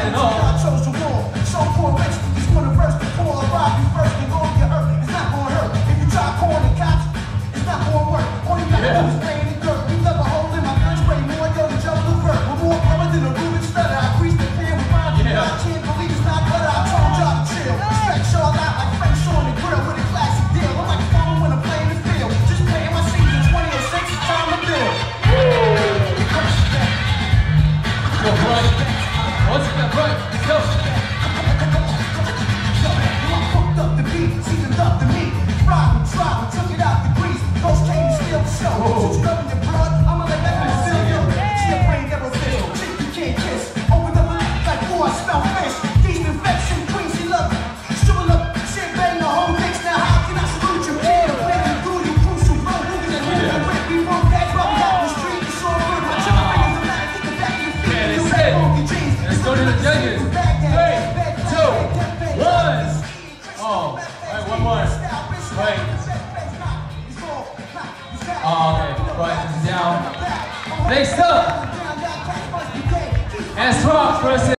at all. God chose the war. So poor rich, he's one of first to poor. Rob you first and go get hurt. It's not gonna hurt. If you try calling cops, it's not gonna work. All you gotta do is play in the dirt. You never hold in my gun spray more yo than Joe Levert. We're more clever than a Reuben stutter. I grease the pan with rhymes. I can't believe it's not cut out. I told y'all to chill. Respect y'all out like French on the grill with a classic deal. I'm like a farmer when I'm playing the field. Just playing my season 2006, it's time to build. Go, right. What's that, right? Let's go. Cooked up the beat, seasoned up the meat. Fried and tried, we took it out the grease. Ghost came to steal the show. Since you're rubbing your blood, I'ma let that man fill you. See your brain never fill. Chick you can't kiss. Open up a lip like, oh, I smell fish. These infection queens, she love it. Shrivel up, shit, bang the whole mix. Now how can I salute you? Yeah, playing through you, crucial, bro. Looking at who you with. We broke that, but we out in the street. It's all good. My chicken fingers are not get the back of your feet. Yeah, they You said. got funky jeans. Let's go to the judges. 3, 2, 1. Oh, all right, one more. Right. Oh, okay. Right, down. Next up, S-Rock versus